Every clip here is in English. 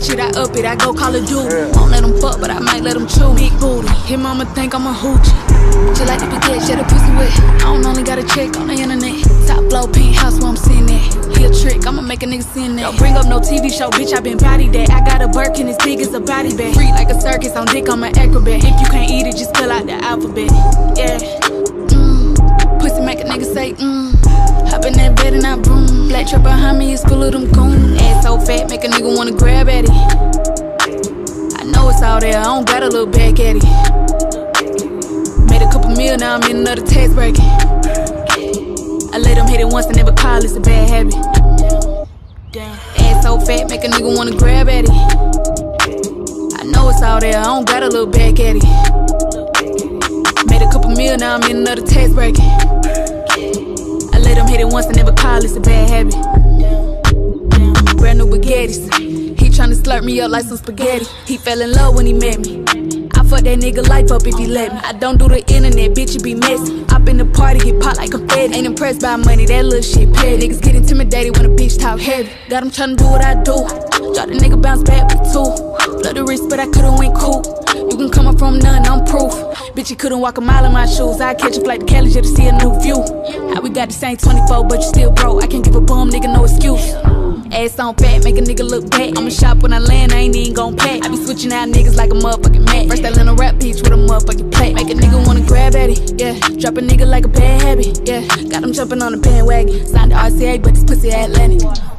that shit, I up it, I go Call of Duty. Won't let them fuck, but I might let them chew. Big booty, his mama think I'm a hoochie. Just like the baguette, share the pussy with. I don't only got a check on the internet. Top floor, penthouse where I'm sitting at. He a trick, I'ma make a nigga sin that. Don't bring up no TV show, bitch, I been body that. I got a Birkin as big as a body bag. Free like a circus, on dick, I'm an acrobat. If you can't eat it, just spell out the alphabet. Yeah, pussy make a nigga say, Hop in that bed and I boom. Black truck behind me is full of them goons. Ass so fat, make a nigga wanna grab at it. I know it's all there, I don't got a little back at it. Made a couple mil, now I'm in another tax bracket. I let them hit it once and never call, it's a bad habit. Ass so fat, make a nigga wanna grab at it. I know it's all there, I don't got a little back at it. Made a couple mil, now I'm in another tax bracket. I let them hit it once and never call, it's a bad habit. Brand new baguettes, he tryna slurp me up like some spaghetti. He fell in love when he met me. I fuck that nigga life up if he let me. I don't do the internet, bitch, it be messy. Up in the party, get pop like confetti. Ain't impressed by money, that little shit petty. Niggas get intimidated when a bitch talk heavy. Got him tryna do what I do. Drop the nigga, bounce back with two. Blood the wrist, but I could've went cool. You can come up from none, I'm proof. Bitch, you couldn't walk a mile in my shoes. I catch a flight to Cali just to see a new view. How we got the same 24, but you still broke. I can't give a bum, nigga, no excuse. Ass on fat, make a nigga look back. I'ma shop when I land, I ain't even gon' pack. I be switching out niggas like a motherfucking mat. First I learn a rap piece with a motherfucking plate. Make a nigga wanna grab at it, yeah. Drop a nigga like a bad habit, yeah. Got him jumping on the bandwagon. Signed the RCA, but this pussy Atlantic.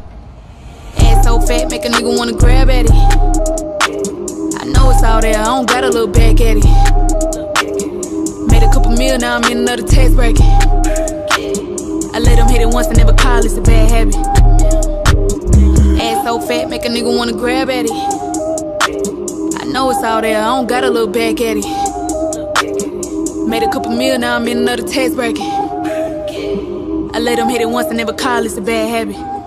Ass so fat, make a nigga wanna grab at it. I know it's all there, I don't got a little back at it. Made a couple mil, now I'm in another tax bracket. I let them hit it once and never call, it's a bad habit. Ass so fat, make a nigga wanna grab at it. I know it's all there, I don't got a little back at it. Made a couple mil, now I'm in another tax bracket. I let them hit it once and never call, it's a bad habit.